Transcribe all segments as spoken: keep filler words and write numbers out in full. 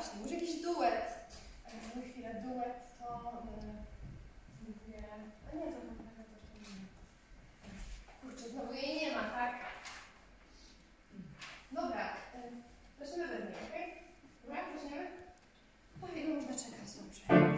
właśnie, może jakiś duet. Na chwilę, duet to... Nie, a nie, to chyba to nie. Kurczę, znowu jej nie ma, tak? Dobra, zaczniemy bez niej, okej? Okay? Dobra, zaczniemy? No i można czekać, dobrze.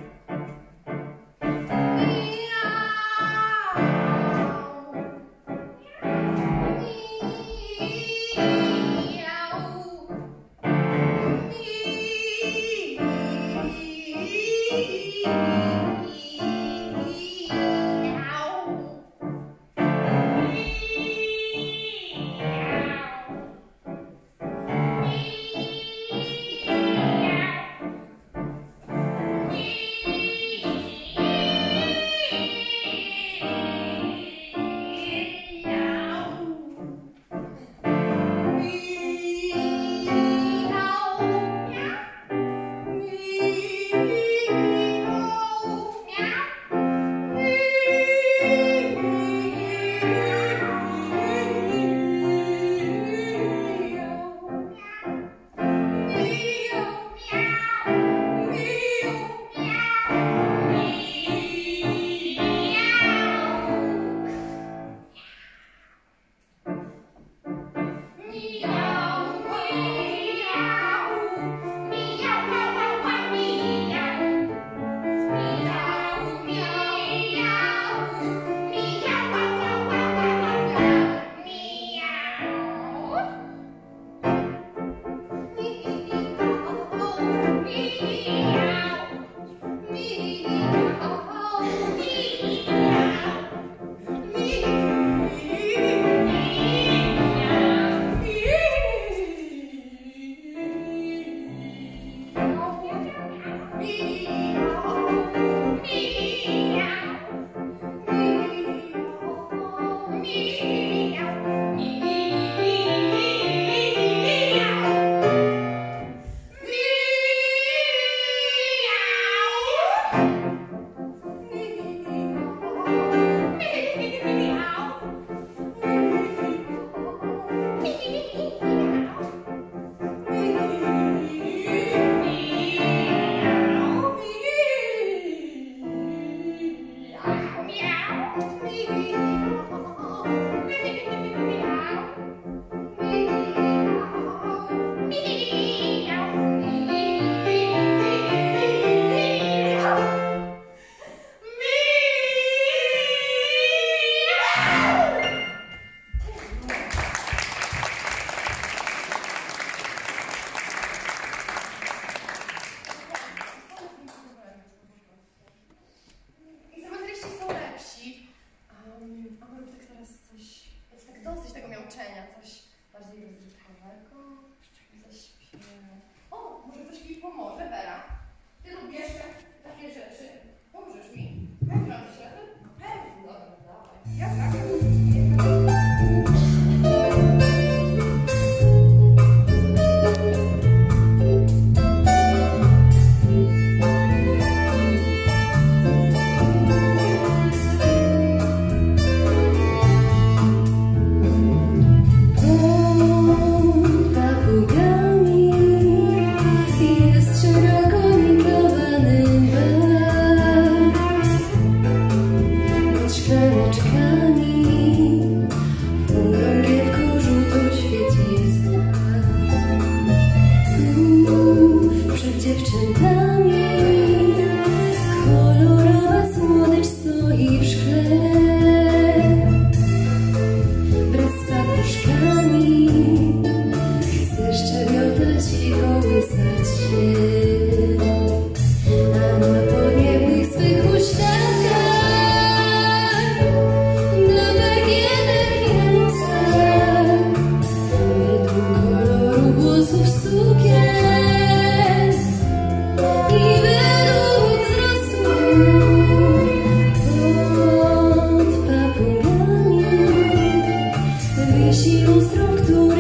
Coś bardziej rozrywkowego, zaśpiewa. O, może ktoś mi pomoże, Wera? Ty lubisz takie rzeczy. Pomożesz mi? Możemy coś razem? Pewnie. Dobra, dawaj. Ja tak. Wisi lustro, które